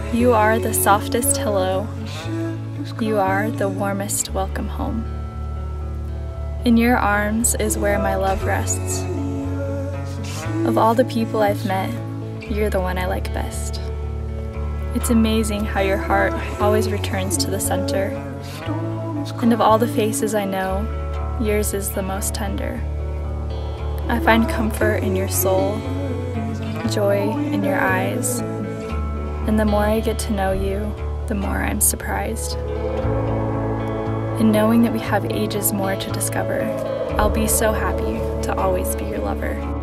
You are the softest hello. You are the warmest welcome home. In your arms is where my love rests. Of all the people I've met, you're the one I like best. It's amazing how your heart always returns to the center. And of all the faces I know, yours is the most tender. I find comfort in your soul, joy in your eyes, and the more I get to know you, the more I'm surprised. And knowing that we have ages more to discover, I'll be so happy to always be your lover.